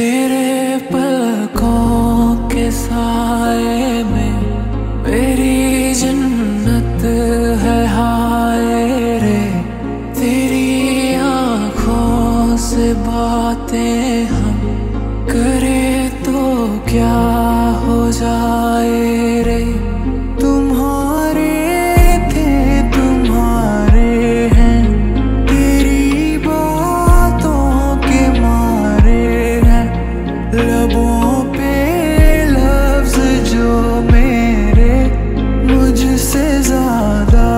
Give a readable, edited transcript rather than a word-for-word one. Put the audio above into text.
तेरे पलकों के साए में मेरी जन्नत है हाय रे। तेरी आँखों से बातें हम करे तो क्या हो जाए रे। तुम्हारे थे तुम्हारे हैं, तेरी बातों के मारे हैं। लबों पे लफ्ज जो मेरे मुझसे ज्यादा